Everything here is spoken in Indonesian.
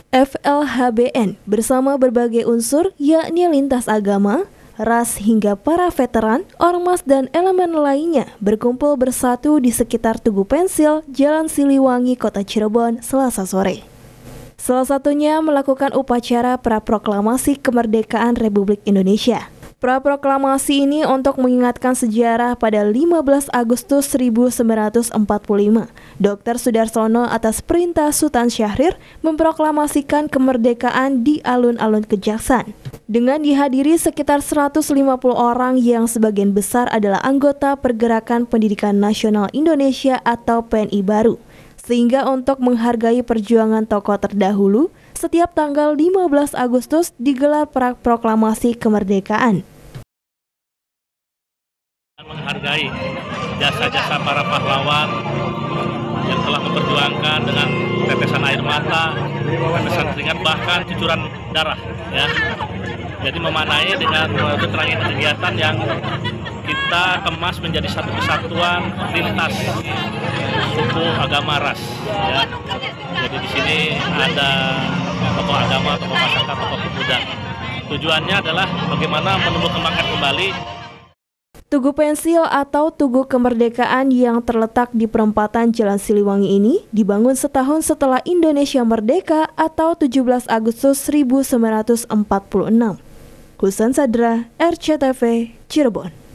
FLHBN bersama berbagai unsur yakni lintas agama, ras hingga para veteran, ormas dan elemen lainnya berkumpul bersatu di sekitar Tugu Pensil, Jalan Siliwangi, Kota Cirebon, Selasa sore. Salah satunya melakukan upacara praproklamasi kemerdekaan Republik Indonesia. Praproklamasi ini untuk mengingatkan sejarah pada 15 Agustus 1945. Dr. Sudarsono atas perintah Sultan Syahrir memproklamasikan kemerdekaan di alun-alun Kejaksan. Dengan dihadiri sekitar 150 orang yang sebagian besar adalah anggota Pergerakan Pendidikan Nasional Indonesia atau PNI baru. Sehingga untuk menghargai perjuangan tokoh terdahulu, setiap tanggal 15 Agustus digelar proklamasi kemerdekaan. Menghargai jasa-jasa para pahlawan yang telah memperjuangkan dengan tetesan air mata, tetesan keringat, bahkan cucuran darah. Ya. Jadi memaknai dengan keterangan kegiatan yang kita kemas menjadi satu kesatuan lintas suku, agama, ras. Ya. Jadi di sini ada tokoh agama, tokoh masyarakat, tokoh pemuda. Tujuannya adalah bagaimana menumbuh kembangkan kembali Tugu Pensil atau Tugu Kemerdekaan yang terletak di perempatan Jalan Siliwangi ini dibangun setahun setelah Indonesia merdeka atau 17 Agustus 1946. Husan Sadra, RCTV, Cirebon.